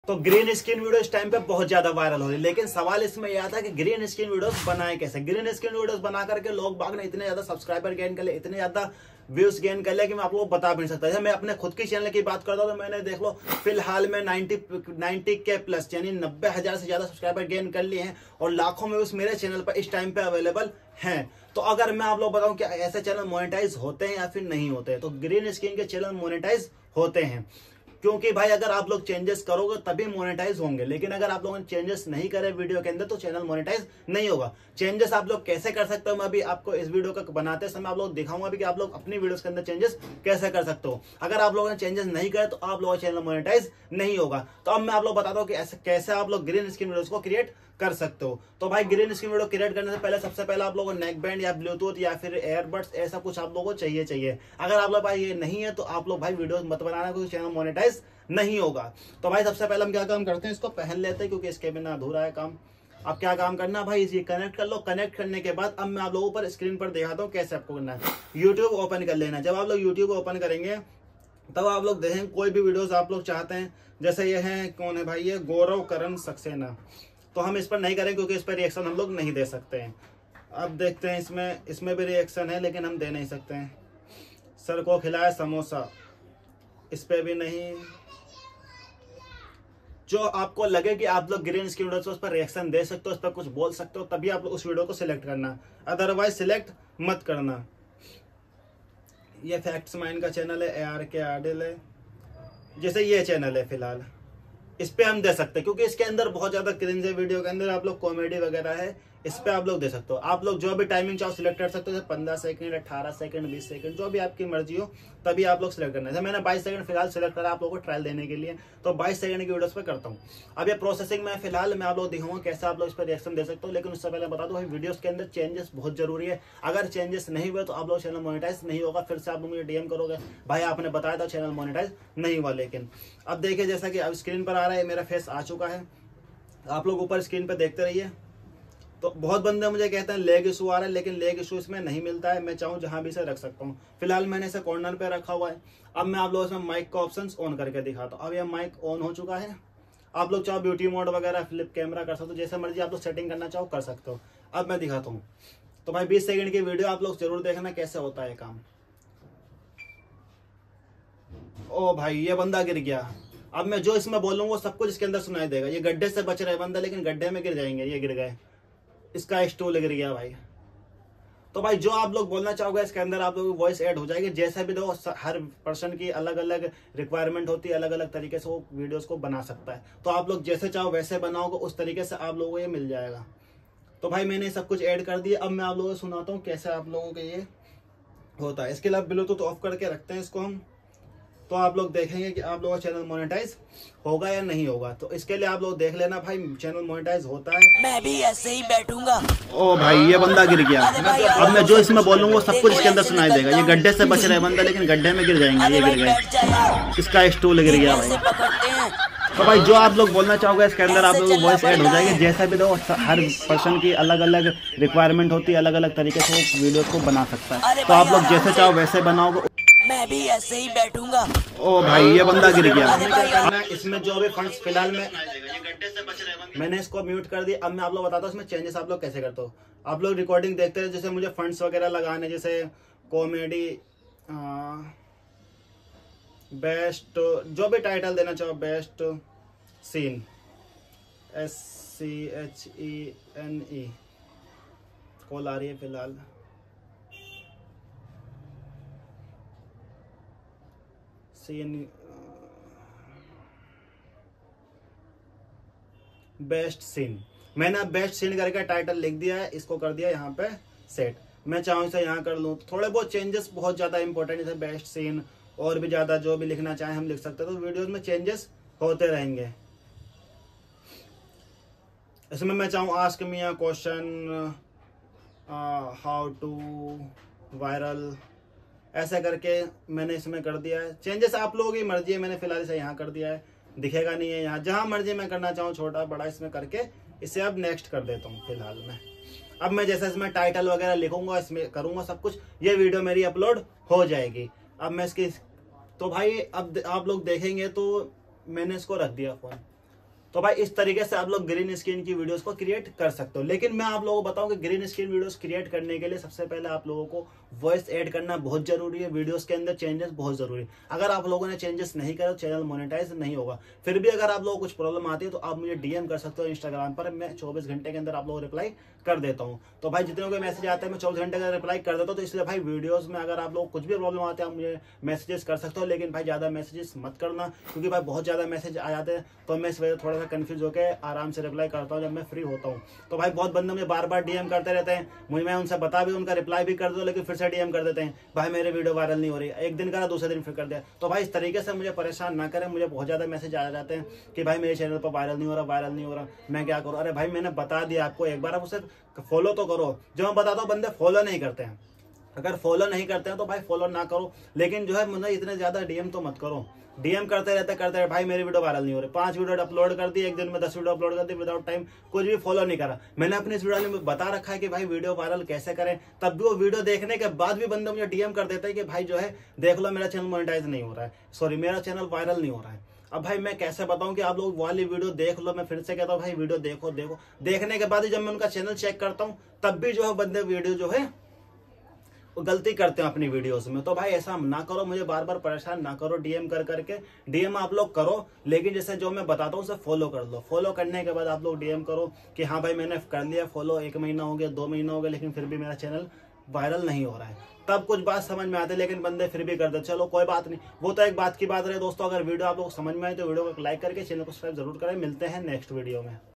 तो green screen video इस time पे बहुत ज्यादा वायरल हो रही है, लेकिन सवाल इसमें यह आता है कि ग्रीन स्क्रीन वीडियोस बनाए कैसे। ग्रीन स्क्रीन वीडियोस बना करके लोग बाग ने इतने ज्यादा सब्सक्राइबर गेन कर ले, इतने ज्यादा व्यूज गेन कर लिया कि मैं आप लोगों को बता भी नहीं सकता। जैसे मैं अपने खुद की चैनल की बात करता हूँ तो मैंने देख लो फिलहाल में 90 के प्लस यानी 90,000 से ज्यादा सब्सक्राइबर गेन कर लिए हैं और लाखों व्यूज मेरे चैनल पर इस टाइम पे अवेलेबल हैं। तो अगर मैं आप लोग बताऊं कि ऐसे चैनल मोनेटाइज होते हैं या फिर नहीं होते हैं, तो ग्रीन स्क्रीन के चैनल मोनेटाइज होते हैं, क्योंकि भाई अगर आप लोग चेंजेस करोगे तभी मोनेटाइज होंगे। लेकिन अगर आप लोगों ने चेंजेस नहीं करे वीडियो के अंदर तो चैनल मोनेटाइज नहीं होगा। चेंजेस आप लोग कैसे कर सकते हो, मैं अभी आपको इस वीडियो का बनाते समय आप लोग दिखाऊंगा भी कि आप लोग अपनी वीडियोस के अंदर चेंजेस कैसे कर सकते हो। अगर आप लोगों ने चेंजेस नहीं करे तो आप लोगों का चैनल मोनेटाइज नहीं होगा। तो अब मैं आप लोग बताता हूँ कि ऐसे कैसे आप लोग ग्रीन स्क्रीन वीडियोस को क्रिएट कर सकते हो। तो भाई ग्रीन स्क्रीन वीडियो क्रिएट करने से पहले सबसे पहले आप लोगों को नेक बैंड या ब्लूटूथ या फिर एयरबड्स ऐसा कुछ आप लोगों को चाहिए। अगर आप लोग भाई ये नहीं है तो आप लोग भाई वीडियो मत बनाना, क्योंकि चैनल मोनेटाइज नहीं होगा। तो भाई सबसे पहले हम क्या काम करते हैं, इसको पहन लेते हैं क्योंकि इसके बिना अधूरा है काम। अब क्या काम करना भाई, इसे कनेक्ट कर लो। कनेक्ट करने के बाद अब मैं आप लोगों पर स्क्रीन पर दिखाता हूँ कैसे आपको करना है। यूट्यूब ओपन कर लेना। जब आप लोग यूट्यूब ओपन करेंगे तब आप लोग देखेंगे कोई भी वीडियोस आप लोग चाहते हैं, जैसे ये है, कौन है भाई, ये गौरव करण सक्सेना। तो हम इस पर नहीं करें क्योंकि इस पर रिएक्शन हम लोग नहीं दे सकते हैं। अब देखते हैं इसमें भी रिएक्शन है लेकिन हम दे नहीं सकते हैं। सर को खिलाया समोसा, इस पे भी नहीं। जो आपको लगे कि आप लोग ग्रीन स्क्रीन वीडियो उस पर रिएक्शन दे सकते हो, उस पर कुछ बोल सकते हो, तभी आप लोग उस वीडियो को सिलेक्ट करना, अदरवाइज सिलेक्ट मत करना। ये फैक्ट्स माइंड का चैनल है, AR के आडिल है, जैसे ये चैनल है फिलहाल, इस पे हम दे सकते हैं क्योंकि इसके अंदर बहुत ज्यादा क्रिंज है। वीडियो के अंदर आप लोग कॉमेडी वगैरह है, इस पे आप लोग दे सकते हो। आप लोग जो भी टाइमिंग चाहो सिलेक्ट कर सकते हो, 15 सेकंड, 18 सेकंड, 20 सेकंड, जो भी आपकी मर्जी हो तभी आप लोग सिलेक्ट करना है। मैंने 22 सेकंड फिलहाल सिलेक्ट करा आप लोगों को ट्रायल देने के लिए, तो 22 सेकंड की वीडियोस पे करता हूँ। अब ये प्रोसेसिंग में फिलहाल मैं आप लोग दिखाऊंगा कैसे आप लोग इस पर रिएक्शन दे सकते हो। लेकिन उससे पहले बता दो भाई वीडियोस के अंदर चेंजेस बहुत जरूरी है। अगर चेंजेस नहीं हुए तो आप लोग चैनल मोनेटाइज नहीं होगा। फिर से आप लोग मुझे DM करोगे भाई आपने बताया था चैनल मोनेटाइज नहीं हुआ। लेकिन अब देखिए जैसा कि अब स्क्रीन पर आ रहा है, मेरा फेस आ चुका है, आप लोग ऊपर स्क्रीन पर देखते रहिए। तो बहुत बंदे मुझे कहते हैं लेग इशू आ रहा है, लेकिन लेग इशू इसमें नहीं मिलता है। मैं चाहूँ जहां भी इसे रख सकता हूँ। फिलहाल मैंने इसे कॉर्नर पे रखा हुआ है। अब मैं आप लोगों से माइक का ऑप्शंस ऑन करके दिखाता हूँ। अब ये माइक ऑन हो चुका है। आप लोग चाहो ब्यूटी मोड वगैरह फ्लिप कैमरा कर सकते हो, जैसे मर्जी आप लोग सेटिंग करना चाहो कर सकते हो। अब मैं दिखाता हूँ। तो भाई 20 सेकंड की वीडियो आप लोग जरूर देखना कैसे होता है काम। ओ भाई ये बंदा गिर गया। अब मैं जो इसमें बोलूंगा वो सब कुछ इसके अंदर सुनाई देगा। ये गड्ढे से बच रहे बंदा, लेकिन गड्ढे में गिर जाएंगे। ये गिर गए, इसका स्टूल गिर गया भाई। तो भाई जो आप लोग बोलना चाहोगे इसके अंदर आप लोग वॉइस ऐड हो जाएगी। जैसे भी दो, हर पर्सन की अलग अलग रिक्वायरमेंट होती है, अलग अलग तरीके से वो वीडियोस को बना सकता है। तो आप लोग जैसे चाहो वैसे बनाओगे, उस तरीके से आप लोगों को ये मिल जाएगा। तो भाई मैंने सब कुछ ऐड कर दिया। अब मैं आप लोगों को सुनाता हूँ कैसे आप लोगों के ये होता है। इसके लिए ब्लूटूथ ऑफ करके रखते हैं इसको हम, तो आप लोग देखेंगे कि आप लोगों का चैनल मोनेटाइज होगा या नहीं होगा। तो इसके लिए आप लोग देख लेना भाई चैनल मोनेटाइज होता है। मैं भी ऐसे ही बैठूंगा। ओ भाई ये बंदा गिर गया। अब मैं जो इसमें बोलूंगा वो सब कुछ इसके अंदर सुनाई देगा। ये गड्ढे से बच रहा है बंदा, लेकिन गड्ढे में गिर जाएंगे। ये गिर गए, इसका स्टूल गिर गया भाई। तो भाई जो आप लोग बोलना चाहोगे इसके अंदर आप लोगों को वॉइस ऐड हो जाएगी। जैसा भी दो, हर पर्सन की अलग अलग रिक्वायरमेंट होती है, अलग अलग तरीके से वो वीडियो को बना सकता है। तो आप लोग जैसे चाहो वैसे बनाओगे। मैं भी ऐसे ही बैठूंगा। ओ भाई ये बंदा गिर गया। इसमें जो भी फंड्स फिलहाल में मैंने इसको म्यूट कर दिया। अब मैं आप लोग बताता हूँ इसमें चेंजेस आप लोग कैसे करते हो। आप लोग रिकॉर्डिंग देखते हैं, जैसे मुझे फंड्स वगैरह लगाने, जैसे कॉमेडी, बेस्ट, जो भी टाइटल देना चाहो, बेस्ट सीन, SCHENE कॉल आ रही है फिलहाल। सीन, बेस्ट सीन, मैंने बेस्ट सीन करके टाइटल लिख दिया है। इसको कर दिया यहाँ पे सेट। मैं चाहूँ इसे यहाँ कर लूँ। थोड़े बहुत चेंजेस बहुत ज्यादा इंपॉर्टेंट है, बेस्ट सीन और भी ज्यादा जो भी लिखना चाहे हम लिख सकते हैं। तो वीडियोस में चेंजेस होते रहेंगे। इसमें मैं चाहूँ ask me a question, how to viral, ऐसा करके मैंने इसमें कर दिया है। चेंजेस आप लोगों की मर्जी है। मैंने फिलहाल इसे यहाँ कर दिया है, दिखेगा नहीं है यहाँ। जहां मर्जी मैं करना चाहूँ छोटा बड़ा इसमें करके इसे अब नेक्स्ट कर देता हूँ फिलहाल में। अब मैं जैसे इसमें टाइटल वगैरह लिखूंगा, इसमें करूंगा सब कुछ, ये वीडियो मेरी अपलोड हो जाएगी। अब मैं इसकी, तो भाई अब आप लोग देखेंगे तो मैंने इसको रख दिया फोन। तो भाई इस तरीके से आप लोग ग्रीन स्क्रीन की वीडियोस को क्रिएट कर सकते हो। लेकिन मैं आप लोगों को बताऊं कि ग्रीन स्क्रीन वीडियोस क्रिएट करने के लिए सबसे पहले आप लोगों को वॉइस ऐड करना बहुत जरूरी है, वीडियोस के अंदर चेंजेस बहुत जरूरी है। अगर आप लोगों ने चेंजेस नहीं करे तो चैनल मोनेटाइज नहीं होगा। फिर भी अगर आप लोगों को कुछ प्रॉब्लम आती है तो आप मुझे डीएम कर सकते हो इंस्टाग्राम पर, मैं 24 घंटे के अंदर आप लोगों को रिप्लाई कर देता हूँ। तो भाई जितने को मैसेज आते हैं मैं 24 घंटे का रिप्लाई कर देता हूँ। तो इसलिए भाई वीडियोस में अगर आप लोग कुछ भी प्रॉब्लम आते हैं आप मुझे मैसेजेस कर सकते हो, लेकिन भाई ज्यादा मैसेजेस मत करना, क्योंकि भाई बहुत ज्यादा मैसेज आ जाते हैं तो मैं इस वजह थोड़ा सा कंफ्यूज होकर आराम से रिप्लाई करता हूँ जब मैं फ्री होता हूँ। तो भाई बहुत बंदे मुझे बार बार डीएम करते रहते हैं, मुझे मैं उनसे बता भी उनका रिप्लाई भी कर दो, लेकिन फिर से डीएम कर देते हैं भाई मेरे वीडियो वायरल नहीं हो रही, एक दिन करा दूसरे दिन फिर कर दिया। तो भाई इस तरीके से मुझे परेशान ना करें, मुझे बहुत ज्यादा मैसेज आ जाते हैं कि भाई मेरे चैनल पर वायरल नहीं हो रहा, वायरल नहीं हो रहा, मैं क्या करूँ। अरे भाई मैंने बता दिया आपको एक बार, आप उसे फॉलो तो करो। जो मैं बताता हूँ बंदे फॉलो नहीं करते हैं, अगर फॉलो नहीं करते हैं तो भाई फॉलो ना करो, लेकिन जो है मुझे इतने ज्यादा डीएम तो मत करो। डीएम करते रहते भाई मेरी वीडियो वायरल नहीं हो रही, 5 वीडियो अपलोड कर दी, एक दिन में 10 वीडियो अपलोड कर दी विदाउट टाइम, कुछ भी फॉलो नहीं करा। मैंने अपने इस वीडियो में बता रखा है कि भाई वीडियो वायरल कैसे करें, तब भी वो वीडियो देखने के बाद भी बंदे मुझे डीएम कर देते हैं कि भाई जो है देख लो मेरा चैनल मोनेटाइज नहीं हो रहा है, सॉरी मेरा चैनल वायरल नहीं हो रहा है। अब भाई मैं कैसे बताऊं कि आप लोग वाली वीडियो देख लो, मैं फिर से कहता हूँ भाई वीडियो देखो, देखने के बाद ही जब मैं उनका चैनल चेक करता हूँ तब भी जो है बंदे वीडियो जो है वो गलती करते हैं अपनी वीडियोस में। तो भाई ऐसा ना करो, मुझे बार बार परेशान ना करो डीएम कर करके। डीएम आप लोग करो, लेकिन जैसे जो मैं बताता हूँ उसे फॉलो कर लो। फॉलो करने के बाद आप लोग डीएम करो कि हाँ भाई मैंने कर लिया फॉलो, 1 महीना हो गया, 2 महीना हो गया, लेकिन फिर भी मेरा चैनल वायरल नहीं हो रहा है। तब कुछ बात समझ में आती है, लेकिन बंदे फिर भी करते। चलो कोई बात नहीं, वो तो एक बात की बात रहे दोस्तों। अगर वीडियो आप लोग समझ में आए तो वीडियो को लाइक करके चैनल को सब्सक्राइब जरूर करें। मिलते हैं नेक्स्ट वीडियो में।